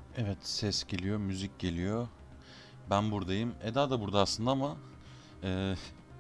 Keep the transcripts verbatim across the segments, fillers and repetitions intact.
Evet, ses geliyor, müzik geliyor. Ben buradayım. Eda da burada aslında ama e,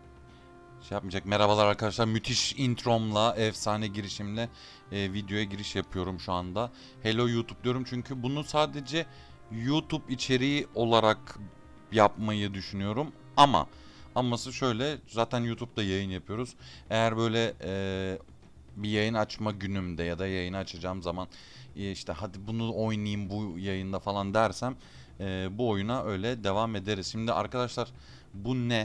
şey yapmayacak. Merhabalar arkadaşlar. Müthiş intromla, efsane girişimle e, videoya giriş yapıyorum şu anda. Hello YouTube diyorum çünkü bunu sadece YouTube içeriği olarak yapmayı düşünüyorum. Ama aması şöyle, zaten YouTube'da yayın yapıyoruz. Eğer böyle e, bir yayın açma günümde ya da yayını açacağım zaman e, işte hadi bunu oynayayım bu yayında falan dersem e, bu oyuna öyle devam ederiz. Şimdi arkadaşlar bu ne?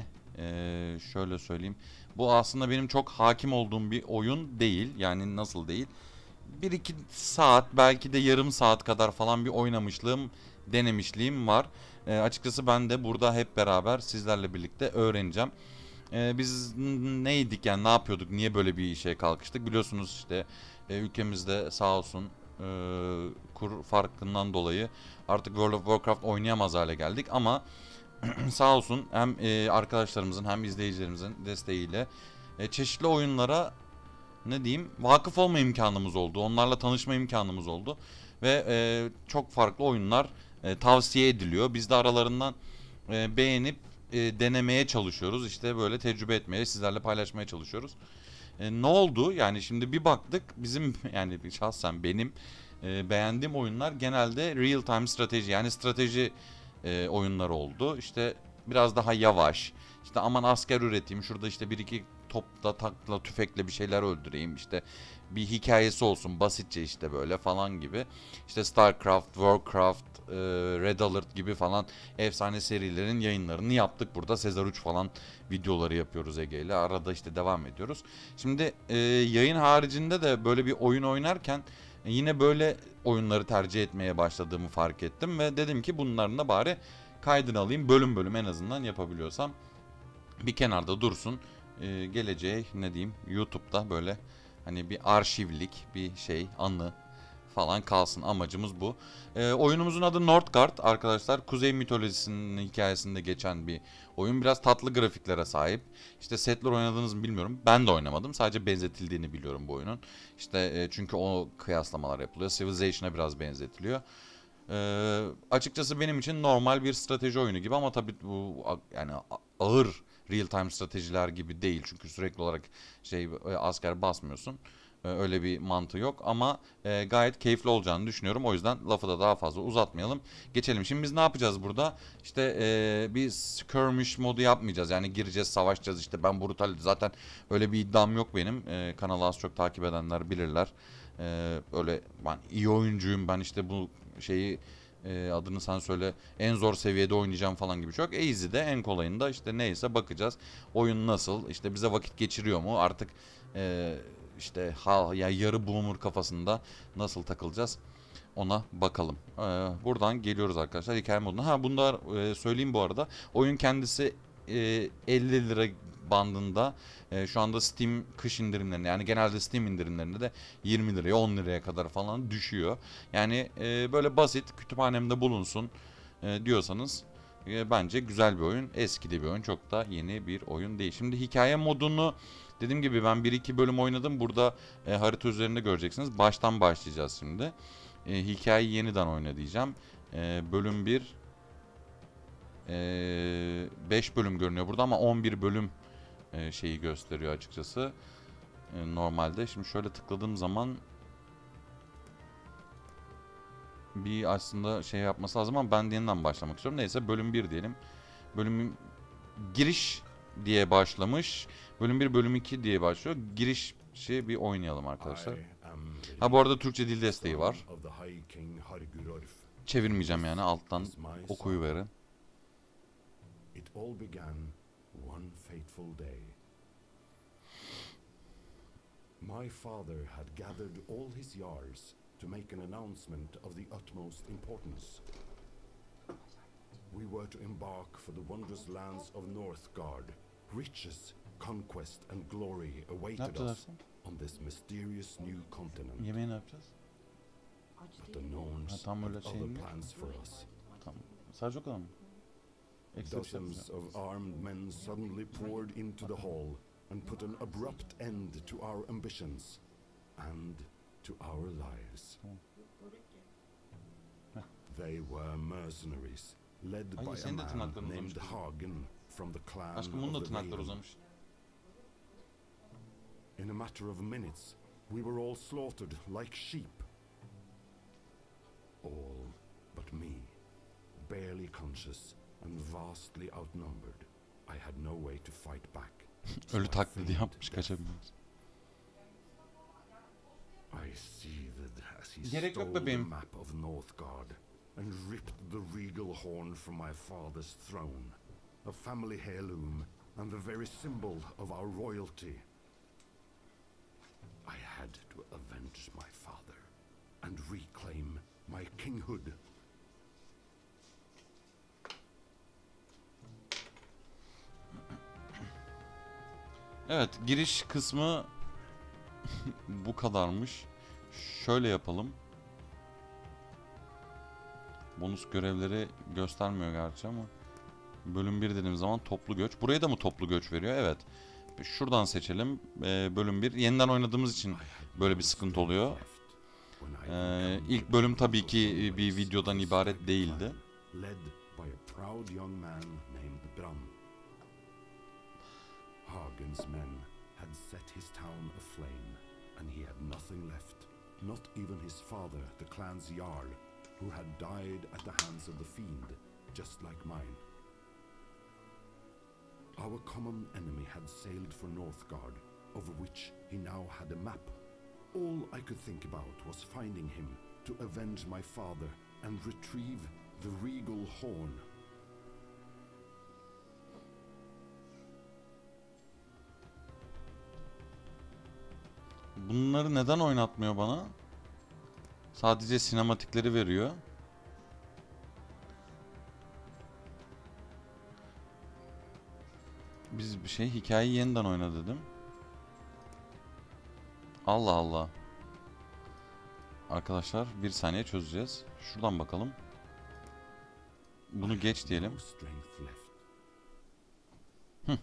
E, şöyle söyleyeyim. Bu aslında benim çok hakim olduğum bir oyun değil. Yani nasıl değil? Bir iki saat belki de yarım saat kadar falan bir oynamışlığım, denemişliğim var. E, açıkçası ben de burada hep beraber sizlerle birlikte öğreneceğim. Ee, biz neydik yani ne yapıyorduk niye böyle bir işe kalkıştık biliyorsunuz işte e, ülkemizde sağ olsun e, kur farkından dolayı artık World of Warcraft oynayamaz hale geldik ama sağ olsun hem e, arkadaşlarımızın hem izleyicilerimizin desteğiyle e, çeşitli oyunlara ne diyeyim vakıf olma imkanımız oldu, onlarla tanışma imkanımız oldu ve e, çok farklı oyunlar e, tavsiye ediliyor. Biz de aralarından e, beğenip e, denemeye çalışıyoruz. İşte böyle tecrübe etmeye, sizlerle paylaşmaya çalışıyoruz. E, ne oldu? Yani şimdi bir baktık bizim yani şahsen benim e, beğendiğim oyunlar genelde real time strateji yani strateji e, oyunları oldu. İşte biraz daha yavaş. İşte aman asker üreteyim. Şurada işte bir iki topla takla tüfekle bir şeyler öldüreyim. İşte bir hikayesi olsun basitçe işte böyle falan gibi. İşte StarCraft, Warcraft, e, Red Alert gibi falan efsane serilerin yayınlarını yaptık. Burada Sezar üç falan videoları yapıyoruz Ege ile. Arada işte devam ediyoruz. Şimdi e, yayın haricinde de böyle bir oyun oynarken e, yine böyle oyunları tercih etmeye başladığımı fark ettim ve dedim ki bunların da bari kaydını alayım. Bölüm bölüm en azından yapabiliyorsam bir kenarda dursun. E, geleceğe ne diyeyim YouTube'da böyle hani bir arşivlik bir şey anı falan kalsın. Amacımız bu. Ee, oyunumuzun adı Northgard arkadaşlar. Kuzey mitolojisinin hikayesinde geçen bir oyun. Biraz tatlı grafiklere sahip. İşte setler oynadınız mı bilmiyorum. Ben de oynamadım. Sadece benzetildiğini biliyorum bu oyunun. İşte e, çünkü o kıyaslamalar yapılıyor. Civilization'a biraz benzetiliyor. Ee, açıkçası benim için normal bir strateji oyunu gibi ama tabii bu yani ağır real time stratejiler gibi değil. Çünkü sürekli olarak şey e, asker basmıyorsun. Ee, öyle bir mantığı yok ama e, gayet keyifli olacağını düşünüyorum. O yüzden lafı da daha fazla uzatmayalım. Geçelim. Şimdi biz ne yapacağız burada? İşte e, bir skirmish modu yapmayacağız. Yani gireceğiz, savaşacağız. İşte ben brutal zaten öyle bir iddiam yok benim. E, kanalı az çok takip edenler bilirler. E, öyle ben iyi oyuncuyum. Ben işte bu şeyi e, adını sen söyle en zor seviyede oynayacağım falan gibi çok. Easy'de en kolayında işte neyse bakacağız. Oyun nasıl? İşte bize vakit geçiriyor mu? Artık e, işte ha ya yarı boomer kafasında nasıl takılacağız? Ona bakalım. Ee, buradan geliyoruz arkadaşlar hikaye moduna. Ha bunu da e, söyleyeyim bu arada. Oyun kendisi e, elli lira bandında. E, şu anda Steam kış indirimlerinde yani genelde Steam indirimlerinde de yirmi liraya on liraya kadar falan düşüyor. Yani e, böyle basit kütüphanemde bulunsun e, diyorsanız e, bence güzel bir oyun. Eski de bir oyun. Çok da yeni bir oyun değil. Şimdi hikaye modunu dediğim gibi ben bir iki bölüm oynadım. Burada e, harita üzerinde göreceksiniz. Baştan başlayacağız şimdi. E, hikayeyi yeniden oyna diyeceğim. E, bölüm bir beş bölüm görünüyor burada ama on bir bölüm e, şeyi gösteriyor açıkçası. E, normalde. Şimdi şöyle tıkladığım zaman bir aslında şey yapması lazım ama ben de yeniden başlamak istiyorum. Neyse bölüm bir diyelim. Bölüm giriş diye başlamış. Bölüm bir bölüm iki diye başlıyor. Giriş şey bir oynayalım arkadaşlar. Ha bu arada Türkçe dil desteği var. Çevirmeyeceğim yani alttan okuyuverin. It all began one fateful day. My father had gathered all his Jarls to make an announcement of the utmost importance. We were to embark for the wondrous lands of Northgard. Riches, conquest and glory awaited us on this mysterious new continent. Yemeği ne yapacağız? But the Norns Ha, tam öyle had şey other mi? plans for us. Tamam. Sadece o kadar mı? Ekstra bir şey Dozens yapacağım. of armed men suddenly poured into the hall and put an abrupt end to our ambitions and to our lives. Tamam. Then they were mercenaries, led Ay, by a senin de man tırnakların named uzamış kızım. Hagen from the clan Aşkım bunun da of the tırnakları Raven. uzamış. In a matter of minutes, we were all slaughtered like sheep. All but me, barely conscious and vastly outnumbered. I had no way to fight back. so Ölü I taklidi feigned yapmış death. kaçabilmek. I seethed as he Gerek yok stole the bebeğim. map of Northgard and ripped the regal horn from my father's throne, a family heirloom and the very symbol of our royalty. I had to avenge my father and reclaim my kinghood. Evet, giriş kısmı bu kadarmış. Şöyle yapalım. Bonus görevleri göstermiyor gerçi ama. Bölüm bir dediğim zaman toplu göç. Buraya da mı toplu göç veriyor? Evet. Şuradan seçelim. Ee, bölüm bir. Yeniden oynadığımız için böyle bir sıkıntı oluyor. Ee, ilk bölüm tabii ki bir videodan ibaret değildi. Led by a proud young man named Bram. Hagen's men had set his town aflame, and he had nothing left, not even his father, the clan's jarl, who had died at the hands of the fiend, just like mine. Our common enemy had sailed for Northgard, over which he now had a map. All I could think about was finding him to avenge my father and retrieve the regal horn. Bunları neden oynatmıyor bana? Sadece sinematikleri veriyor. Biz bir şey hikayeyi yeniden oyna dedim. Allah Allah. Arkadaşlar bir saniye çözeceğiz. Şuradan bakalım. Bunu geç diyelim. Hı.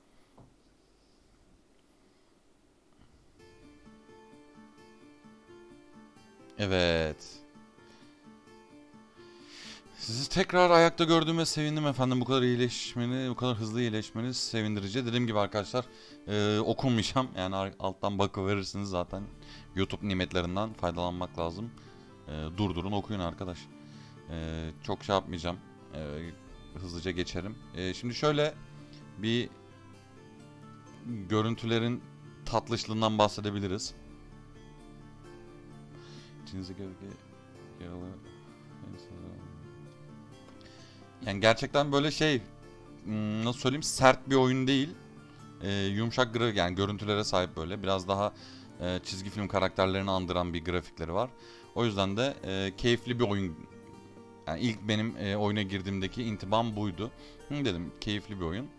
Evet. Sizi tekrar ayakta gördüğüme sevindim efendim. Bu kadar iyileşmeni, bu kadar hızlı iyileşmeniz sevindirici. Dediğim gibi arkadaşlar e, okunmayacağım. Yani alttan bakıverirsiniz zaten. YouTube nimetlerinden faydalanmak lazım. E, durdurun okuyun arkadaş. E, çok şey yapmayacağım. E, hızlıca geçerim. E, şimdi şöyle bir görüntülerin tatlışlığından bahsedebiliriz. İçinize gölge yaralı. Yani gerçekten böyle şey, nasıl söyleyeyim, sert bir oyun değil. E, yumuşak grafik, yani görüntülere sahip böyle. Biraz daha e, çizgi film karakterlerini andıran bir grafikleri var. O yüzden de e, keyifli bir oyun. Yani ilk benim e, oyuna girdiğimdeki intibam buydu. Hı, dedim keyifli bir oyun.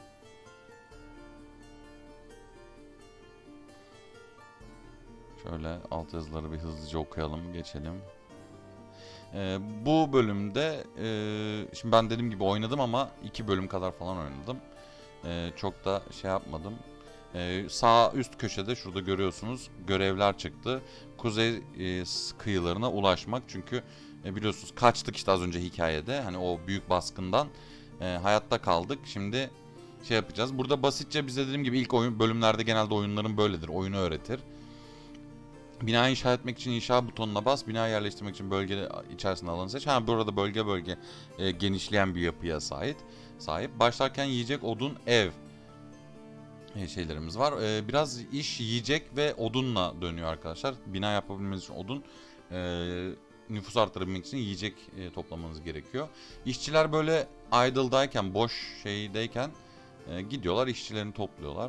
Şöyle alt yazıları bir hızlıca okuyalım, geçelim. Ee, bu bölümde e, şimdi ben dediğim gibi oynadım ama iki bölüm kadar falan oynadım. Ee, çok da şey yapmadım. Ee, sağ üst köşede şurada görüyorsunuz görevler çıktı. Kuzey e, kıyılarına ulaşmak, çünkü e, biliyorsunuz kaçtık işte az önce hikayede. Hani o büyük baskından e, hayatta kaldık. Şimdi şey yapacağız. Burada basitçe bize dediğim gibi ilk oyun bölümlerde genelde oyunların böyledir. Oyunu öğretir. Bina inşa etmek için inşa butonuna bas. Bina yerleştirmek için bölge içerisinde alanı seç. Ha, burada bölge bölge e, genişleyen bir yapıya sahip. Sahip. Başlarken yiyecek, odun, ev e, şeylerimiz var. E, biraz iş yiyecek ve odunla dönüyor arkadaşlar. Bina yapabilmeniz için odun, e, nüfus arttırabilmek için yiyecek e, toplamanız gerekiyor. İşçiler böyle idle'dayken, boş şeydeyken e, gidiyorlar, işçilerini topluyorlar.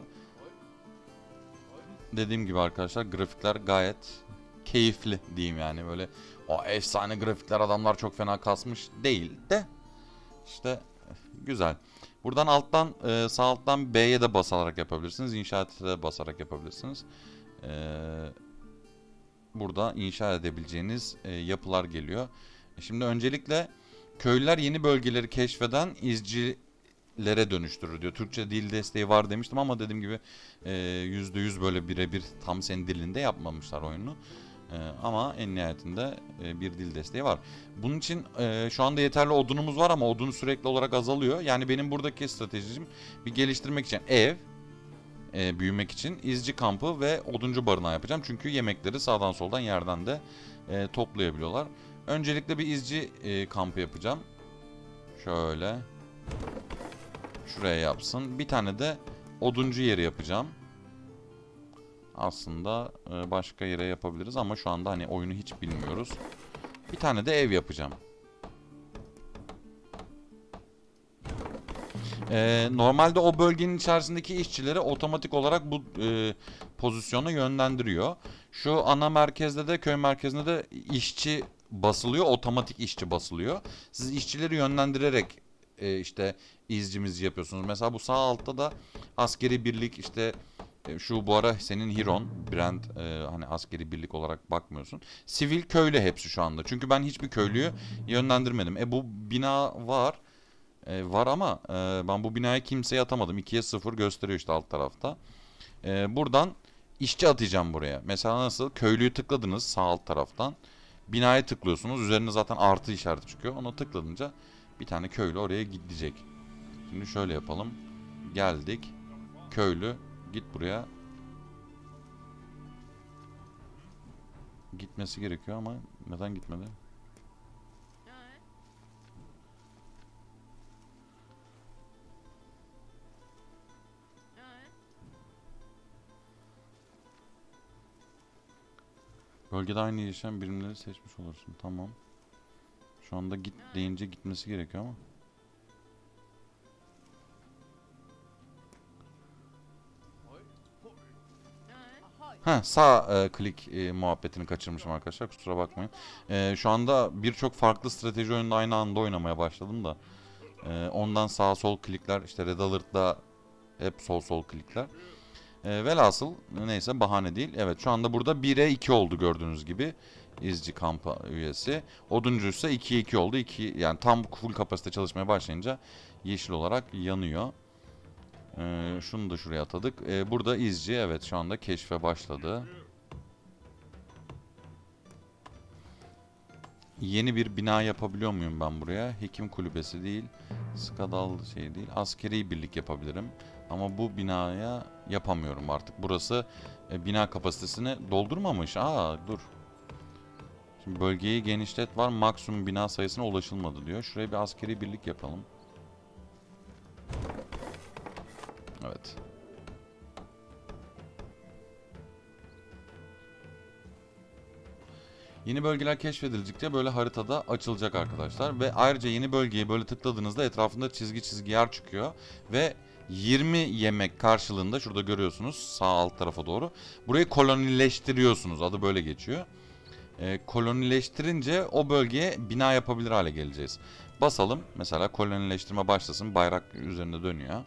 Dediğim gibi arkadaşlar grafikler gayet keyifli diyeyim, yani böyle o efsane grafikler, adamlar çok fena kasmış değil de işte güzel. Buradan alttan e, sağ alttan B'ye de basarak yapabilirsiniz. İnşaat'a da basarak yapabilirsiniz. E, burada inşa edebileceğiniz e, yapılar geliyor. Şimdi öncelikle köylüler yeni bölgeleri keşfeden izci lere dönüştürür diyor. Türkçe dil desteği var demiştim ama dediğim gibi yüzde yüz böyle birebir tam senin dilinde yapmamışlar oyunu. Ee, ama en nihayetinde e, bir dil desteği var. Bunun için e, şu anda yeterli odunumuz var ama odun sürekli olarak azalıyor. Yani benim buradaki stratejim bir geliştirmek için ev, e, büyümek için izci kampı ve oduncu barınağı yapacağım. Çünkü yemekleri sağdan soldan yerden de e, toplayabiliyorlar. Öncelikle bir izci e, kampı yapacağım. Şöyle. Şuraya yapsın. Bir tane de oduncu yeri yapacağım. Aslında e, başka yere yapabiliriz ama şu anda hani oyunu hiç bilmiyoruz. Bir tane de ev yapacağım. Ee, normalde o bölgenin içerisindeki işçileri otomatik olarak bu e, pozisyona yönlendiriyor. Şu ana merkezde de köy merkezinde de işçi basılıyor, otomatik işçi basılıyor. Siz işçileri yönlendirerek e, işte izcimizi yapıyorsunuz. Mesela bu sağ altta da askeri birlik işte e, şu bu ara senin Hiron, Brand e, hani askeri birlik olarak bakmıyorsun. Sivil köylü hepsi şu anda. Çünkü ben hiçbir köylüyü yönlendirmedim. E bu bina var. E, var ama e, ben bu binaya kimseyi atamadım. ikiye sıfır gösteriyor işte alt tarafta. E, buradan işçi atacağım buraya. Mesela nasıl? Köylüyü tıkladınız sağ alt taraftan. Binaya tıklıyorsunuz. Üzerine zaten artı işareti çıkıyor. Ona tıkladınca bir tane köylü oraya gidecek. Şimdi şöyle yapalım. Geldik. Köylü git buraya. Gitmesi gerekiyor ama neden gitmedi? Bölgede aynı yaşayan birimleri seçmiş olursun. Tamam. Şu anda git deyince gitmesi gerekiyor ama. Ha sağ e, klik e, muhabbetini kaçırmışım arkadaşlar. Kusura bakmayın. E, şu anda birçok farklı strateji oyunda aynı anda oynamaya başladım da. E, ondan sağ sol klikler işte Red Alert'da hep sol sol klikler. E, velhasıl neyse bahane değil. Evet şu anda burada bire iki oldu gördüğünüz gibi. İzci kampı üyesi. Oduncu ise ikiye iki oldu. iki, yani tam full kapasite çalışmaya başlayınca yeşil olarak yanıyor. Ee, şunu da şuraya atadık. Ee, burada izci evet şu anda keşfe başladı. Yeni bir bina yapabiliyor muyum ben buraya? Hekim kulübesi değil. Skadal şey değil. Askeri birlik yapabilirim. Ama bu binaya yapamıyorum artık. Burası e, bina kapasitesini doldurmamış. Aa dur. Şimdi bölgeyi genişlet var. Maksimum bina sayısına ulaşılmadı diyor. Şuraya bir askeri birlik yapalım. Evet. Yeni bölgeler keşfedilecekçe böyle haritada açılacak arkadaşlar. Ve ayrıca yeni bölgeyi böyle tıkladığınızda etrafında çizgi çizgi yer çıkıyor. Ve yirmi yemek karşılığında şurada görüyorsunuz sağ alt tarafa doğru. Burayı kolonileştiriyorsunuz. Adı böyle geçiyor. Ee, kolonileştirince o bölgeye bina yapabilir hale geleceğiz. Basalım. Mesela kolonileştirme başlasın. Bayrak üzerinde dönüyor.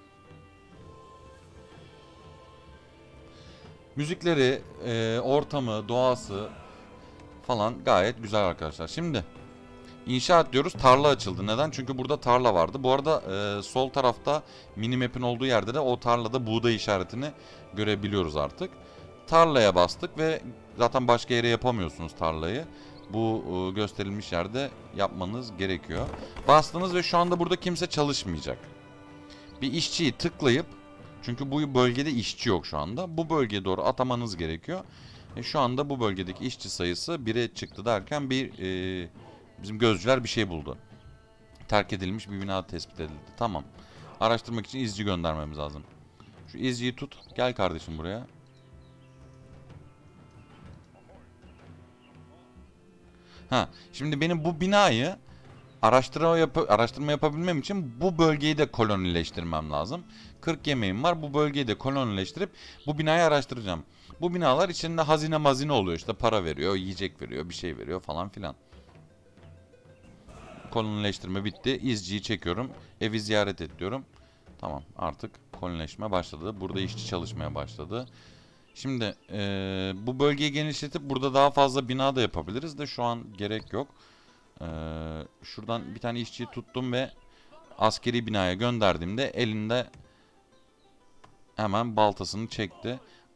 Müzikleri, e, ortamı, doğası falan gayet güzel arkadaşlar. Şimdi inşaat diyoruz. Tarla açıldı. Neden? Çünkü burada tarla vardı. Bu arada e, sol tarafta minimap'in olduğu yerde de o tarlada buğday işaretini görebiliyoruz artık. Tarlaya bastık ve zaten başka yere yapamıyorsunuz tarlayı. Bu e, gösterilmiş yerde yapmanız gerekiyor. Bastınız ve şu anda burada kimse çalışmayacak. Bir işçiyi tıklayıp çünkü bu bölgede işçi yok şu anda. Bu bölgeye doğru atamanız gerekiyor. E, şu anda bu bölgedeki işçi sayısı bire çıktı derken bir e, bizim gözcüler bir şey buldu. Terk edilmiş bir bina tespit edildi. Tamam. Araştırmak için izci göndermemiz lazım. Şu izciyi tut. Gel kardeşim buraya. Ha, şimdi benim bu binayı araştırma, yap araştırma yapabilmem için bu bölgeyi de kolonileştirmem lazım. kırk yemeğim var. Bu bölgeyi de kolonileştirip bu binayı araştıracağım. Bu binalar içinde hazine mazine oluyor. İşte para veriyor, yiyecek veriyor, bir şey veriyor falan filan. Kolonileştirme bitti. İzciyi çekiyorum. Evi ziyaret et diyorum. Tamam artık kolonileşme başladı. Burada işçi çalışmaya başladı. Şimdi ee, bu bölgeyi genişletip burada daha fazla bina da yapabiliriz de şu an gerek yok. Ee, şuradan bir tane işçiyi tuttum ve askeri binaya gönderdiğimde elinde hemen baltasını çekti.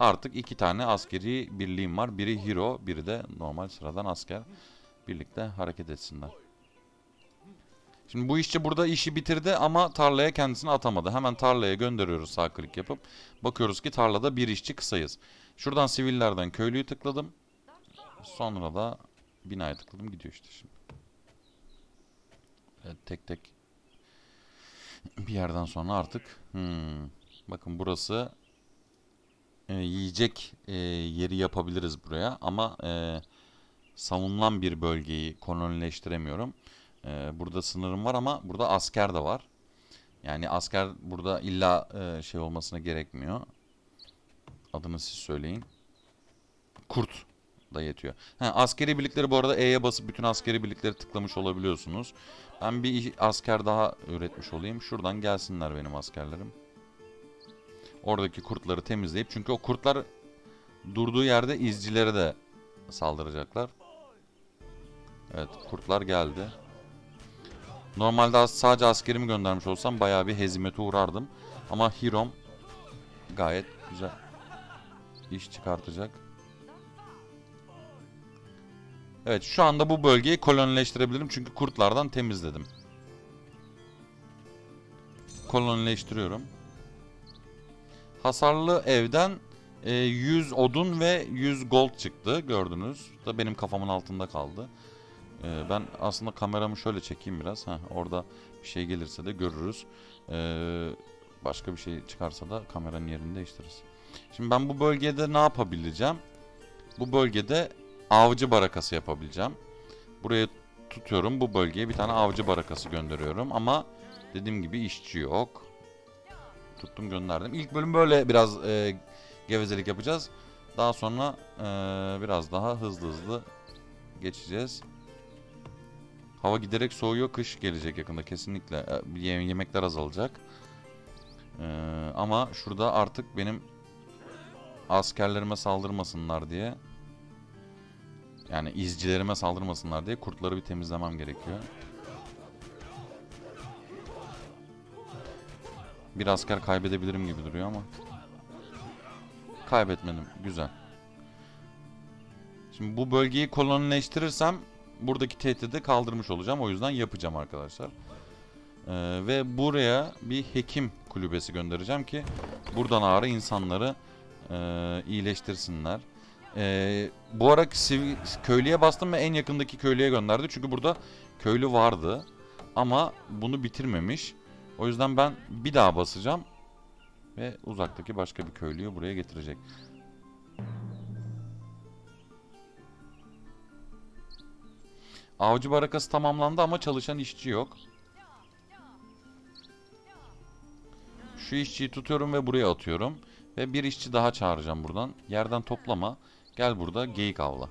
Artık iki tane askeri birliğim var. Biri hero, biri de normal sıradan asker. Birlikte hareket etsinler. Şimdi bu işçi burada işi bitirdi ama tarlaya kendisini atamadı. Hemen tarlaya gönderiyoruz sağ klik yapıp. Bakıyoruz ki tarlada bir işçi kısayız. Şuradan sivillerden köylüyü tıkladım. Sonra da binaya tıkladım, gidiyor işte şimdi. Evet, tek tek bir yerden sonra artık hmm, bakın burası e, yiyecek e, yeri yapabiliriz buraya ama e, savunulan bir bölgeyi kolonileştiremiyorum. E, burada sınırım var ama burada asker de var. Yani asker burada illa e, şey olmasına gerekmiyor. Adını siz söyleyin. Kurt da yetiyor. Ha, askeri birlikleri bu arada E'ye basıp bütün askeri birlikleri tıklamış olabiliyorsunuz. Ben bir asker daha üretmiş olayım. Şuradan gelsinler benim askerlerim. Oradaki kurtları temizleyip, çünkü o kurtlar durduğu yerde izcilere de saldıracaklar. Evet, kurtlar geldi. Normalde sadece askerimi göndermiş olsam bayağı bir hezimete uğrardım. Ama Hirom gayet güzel iş çıkartacak. Evet, şu anda bu bölgeyi kolonileştirebilirim çünkü kurtlardan temizledim. Kolonileştiriyorum. Hasarlı evden e, yüz odun ve yüz gold çıktı, gördünüz. Da benim kafamın altında kaldı. E, ben aslında kameramı şöyle çekeyim biraz. Heh, orada bir şey gelirse de görürüz. E, başka bir şey çıkarsa da kameranın yerini değiştiririz. Şimdi ben bu bölgede ne yapabileceğim? Bu bölgede avcı barakası yapabileceğim. Buraya tutuyorum, bu bölgeye bir tane avcı barakası gönderiyorum ama dediğim gibi işçi yok. Tuttum, gönderdim. İlk bölüm böyle biraz e, gevezelik yapacağız. Daha sonra e, biraz daha hızlı hızlı geçeceğiz. Hava giderek soğuyor, kış gelecek yakında kesinlikle. E, yemekler azalacak. E, ama şurada artık benim askerlerime saldırmasınlar diye, yani izcilerime saldırmasınlar diye kurtları bir temizlemem gerekiyor. Bir asker kaybedebilirim gibi duruyor ama kaybetmedim. Güzel. Şimdi bu bölgeyi kolonileştirirsem buradaki tehdidi kaldırmış olacağım. O yüzden yapacağım arkadaşlar. Ee, ve buraya bir hekim kulübesi göndereceğim ki buradan ağrı insanları e, iyileştirsinler. Ee, bu ara köylüye bastım ve en yakındaki köylüye gönderdi. Çünkü burada köylü vardı. Ama bunu bitirmemiş. O yüzden ben bir daha basacağım. Ve uzaktaki başka bir köylüyü buraya getirecek. Avcı barakası tamamlandı ama çalışan işçi yok. Şu işçiyi tutuyorum ve buraya atıyorum. Ve bir işçi daha çağıracağım buradan. Yerden toplama. Gel burada geyik avla.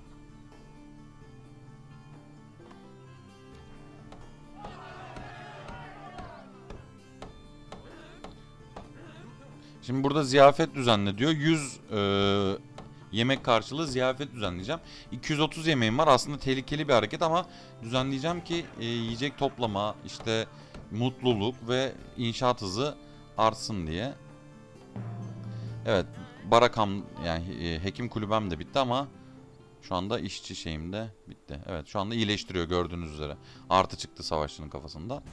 Şimdi burada ziyafet düzenle diyor. yüz e, yemek karşılığı ziyafet düzenleyeceğim. iki yüz otuz yemeğim var. Aslında tehlikeli bir hareket ama düzenleyeceğim ki e, yiyecek toplama, işte mutluluk ve inşaat hızı artsın diye. Evet, barakam yani e, hekim kulübem de bitti ama şu anda işçi şeyim de bitti. Evet, şu anda iyileştiriyor gördüğünüz üzere. Artı çıktı savaşçının kafasında.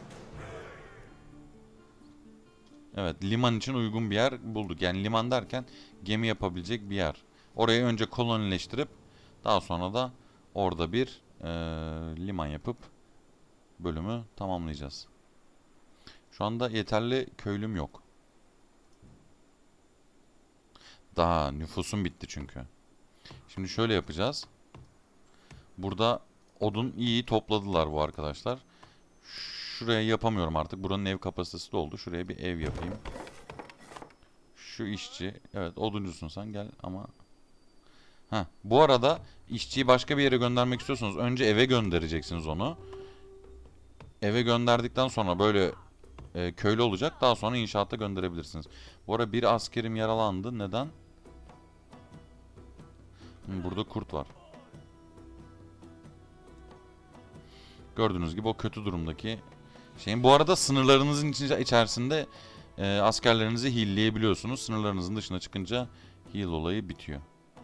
Evet, liman için uygun bir yer bulduk. Yani liman derken gemi yapabilecek bir yer. Orayı önce kolonileştirip daha sonra da orada bir e, liman yapıp bölümü tamamlayacağız. Şu anda yeterli köylüm yok. Daha nüfusum bitti çünkü. Şimdi şöyle yapacağız. Burada odun iyi topladılar bu arkadaşlar. Şuraya yapamıyorum artık. Buranın ev kapasitesi doldu. Şuraya bir ev yapayım. Şu işçi. Evet, oduncusun sen, gel ama. Heh, bu arada işçiyi başka bir yere göndermek istiyorsanız önce eve göndereceksiniz onu. Eve gönderdikten sonra böyle e, köylü olacak. Daha sonra inşaata gönderebilirsiniz. Bu arada bir askerim yaralandı. Neden? Burada kurt var. Gördüğünüz gibi o kötü durumdaki şeyin. Bu arada sınırlarınızın içerisinde e, askerlerinizi hilleyebiliyorsunuz. Sınırlarınızın dışına çıkınca heal olayı bitiyor.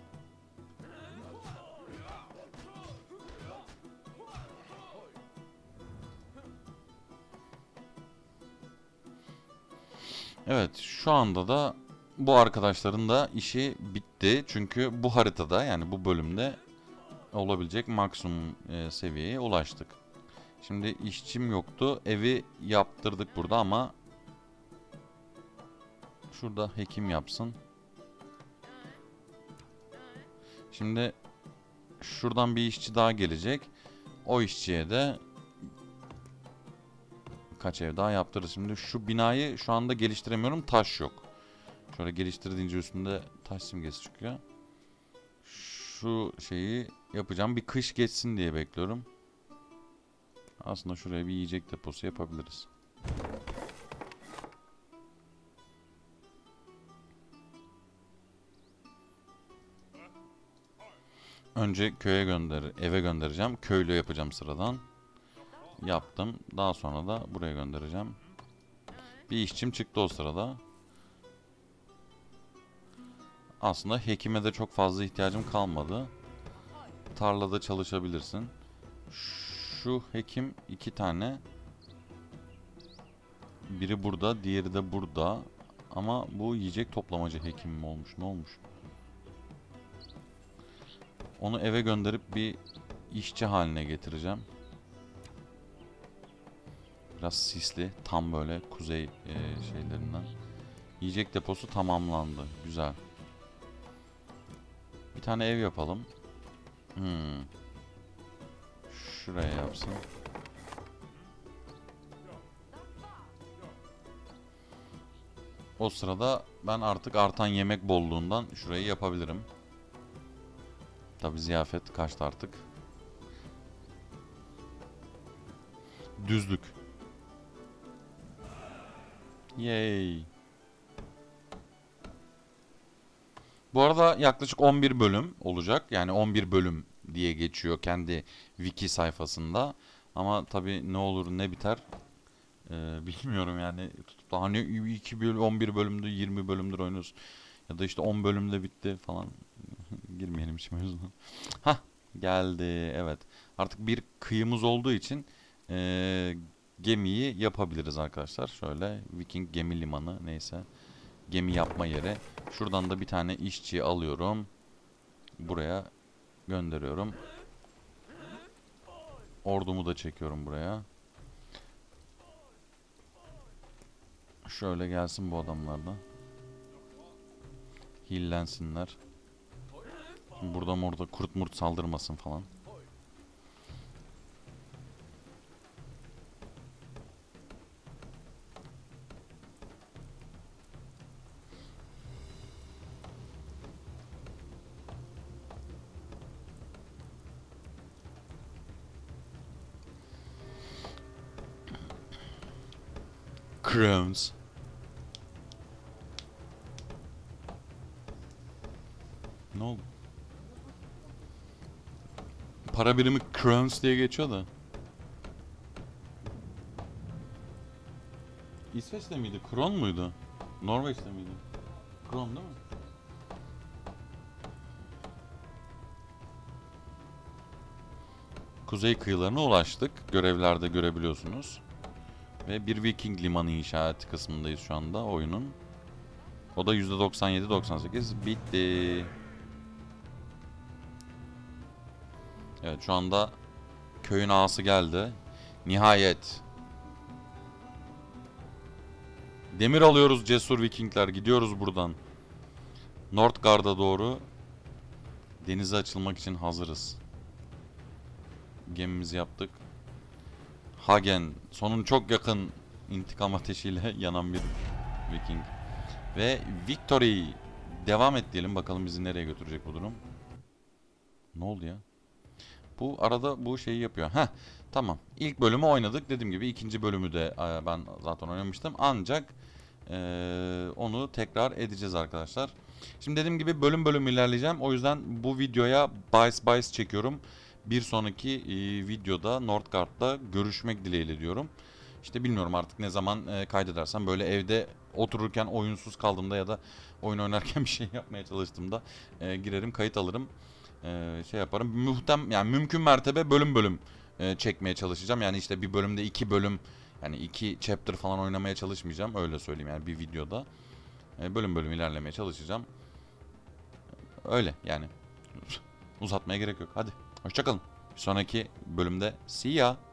Evet, şu anda da bu arkadaşların da işi bitti. Çünkü bu haritada, yani bu bölümde olabilecek maksimum e, seviyeye ulaştık. Şimdi işçim yoktu. Evi yaptırdık burada ama şurada hekim yapsın. Şimdi şuradan bir işçi daha gelecek. O işçiye de kaç ev daha yaptırırız. Şimdi şu binayı şu anda geliştiremiyorum. Taş yok. Şöyle geliştir deyince üstünde taş simgesi çıkıyor. Şu şeyi yapacağım. Bir kış geçsin diye bekliyorum. Aslında şuraya bir yiyecek deposu yapabiliriz. Önce köye gönder, eve göndereceğim. Köylü yapacağım sıradan. Yaptım. Daha sonra da buraya göndereceğim. Bir işçim çıktı o sırada. Aslında hekime de çok fazla ihtiyacım kalmadı. Tarlada çalışabilirsin. Şu hekim iki tane. Biri burada, diğeri de burada. Ama bu yiyecek toplamacı hekim mi olmuş? Ne olmuş? Onu eve gönderip bir işçi haline getireceğim. Biraz sisli. Tam böyle kuzey e, şeylerinden. Yiyecek deposu tamamlandı. Güzel. Bir tane ev yapalım. Hmm. Şuraya yapsın. O sırada ben artık artan yemek bolluğundan şurayı yapabilirim. Tabi ziyafet kaçtı artık. Düzlük. Yay. Bu arada yaklaşık on bir bölüm olacak. Yani on bir bölüm diye geçiyor kendi wiki sayfasında. Ama tabi ne olur ne biter ee, bilmiyorum yani. Tutup da hani iki bölüm, on bir bölümdür, yirmi bölümdür oynuyoruz. Ya da işte on bölümde bitti falan. Girmeyelim hiç mevzuna. Hah, geldi, evet. Artık bir kıyımız olduğu için ee, gemiyi yapabiliriz arkadaşlar. Şöyle Viking gemi limanı, neyse. Gemi yapma yeri. Şuradan da bir tane işçi alıyorum. Buraya gönderiyorum. Ordumu da çekiyorum buraya. Şöyle gelsin bu adamlar da. Hillensinler. Burada orada kurt murt saldırmasın falan. Crowns. Ne oldu? Para birimi crowns diye geçiyor da. İsveç'te miydi? Kron muydu? Norveç'te miydi? Kron değil mi? Kuzey kıyılarına ulaştık. Görevlerde görebiliyorsunuz. Ve bir Viking limanı inşaatı kısmındayız şu anda oyunun. O da yüzde doksan yedi doksan sekiz bitti. Evet, şu anda köyün ağası geldi. Nihayet. Demir alıyoruz cesur Vikingler. Gidiyoruz buradan. Northgard'a doğru denize açılmak için hazırız. Gemimizi yaptık. Hagen, sonun çok yakın, intikam ateşiyle yanan bir Viking. Ve Victory. Devam et diyelim, bakalım bizi nereye götürecek bu durum. Ne oldu ya? Bu arada bu şeyi yapıyor. Heh, tamam. İlk bölümü oynadık. Dediğim gibi ikinci bölümü de ben zaten oynamıştım. Ancak ee, onu tekrar edeceğiz arkadaşlar. Şimdi dediğim gibi bölüm bölüm ilerleyeceğim. O yüzden bu videoya Bice Bice çekiyorum. Bir sonraki e, videoda Northgard'da görüşmek dileğiyle diyorum. İşte bilmiyorum artık ne zaman e, kaydedersem, böyle evde otururken oyunsuz kaldığımda ya da oyun oynarken bir şey yapmaya çalıştığımda e, girerim, kayıt alırım. E, şey yaparım. Muhtem yani mümkün mertebe bölüm bölüm e, çekmeye çalışacağım. Yani işte bir bölümde iki bölüm, yani iki chapter falan oynamaya çalışmayacağım. Öyle söyleyeyim yani bir videoda. E, bölüm bölüm ilerlemeye çalışacağım. Öyle yani. Uzatmaya gerek yok. Hadi hoşça kalın. Bir sonraki bölümde see ya.